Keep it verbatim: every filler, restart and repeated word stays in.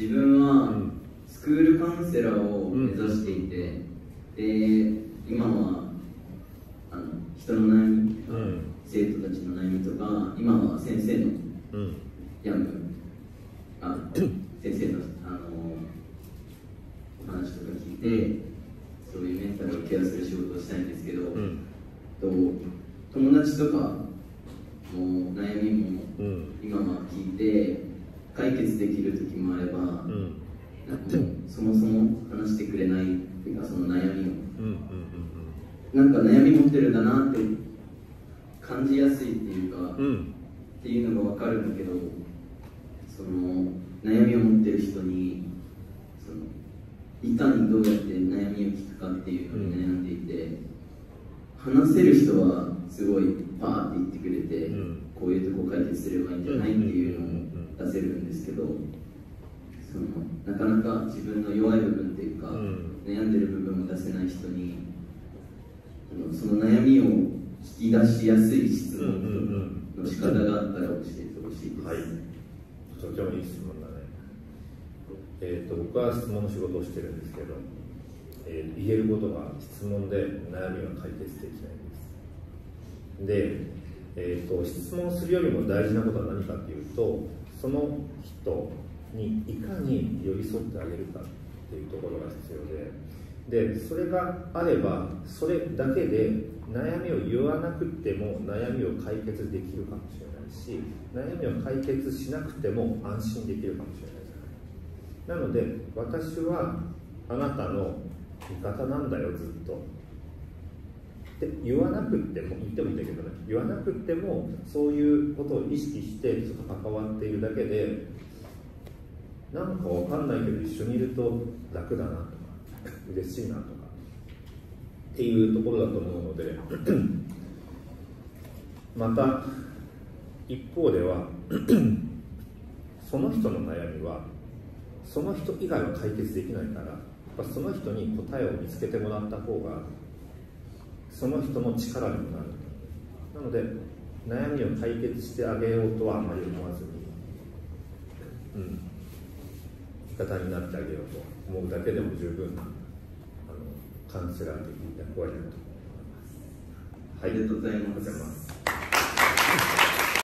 自分はスクールカウンセラーを目指していて、うん、で今はあの人の悩みとか、うん、生徒たちの悩みとか、今は先生のヤング、うん、あ先生の、あのお話とか聞いて、うん、そういうメンタルをケアする仕事をしたいんですけど、うん、と友達とかも悩みも今は聞いて解決できる時もあれば、うん、なんかもうそもそも話してくれないっていうか、その悩みを、なんか悩み持ってるんだなって感じやすいっていうか、うん、っていうのが分かるんだけど、その悩みを持ってる人にそのいかにどうやって悩みを聞くかっていうのに悩んでいて、話せる人はすごいパーって言ってくれて、うん、こういうとこ解決すればいいんじゃないっていうのを出せるんですけど、そのなかなか自分の弱い部分っていうか、うん、悩んでる部分を出せない人にその悩みを引き出しやすい質問の仕方があったら教えてほしいです。 はい、とてもいい質問だね。えーと、僕は質問の仕事をしてるんですけど、えー、言えることは質問で悩みは解決できないんです。で、えーと、質問するよりも大事なことは何かっていうと、その人にいかに寄り添ってあげるかっていうところが必要で、でそれがあればそれだけで悩みを言わなくても悩みを解決できるかもしれないし、悩みを解決しなくても安心できるかもしれないじゃない。なので私はあなたの味方なんだよずっとって言わなくっても、言ってもいいんだけどね、言わなくってもそういうことを意識してちょっと関わっているだけで、なんかわかんないけど一緒にいると楽だなとか嬉しいなとかっていうところだと思うのでまた一方ではその人の悩みはその人以外は解決できないから、やっぱその人に答えを見つけてもらった方がその人の力にもなる。なので悩みを解決してあげようとはあまり思わずに、うん味方になってあげようと思うだけでも十分なあのカウンセラー的役割だと思います。 はい、ありがとうございます。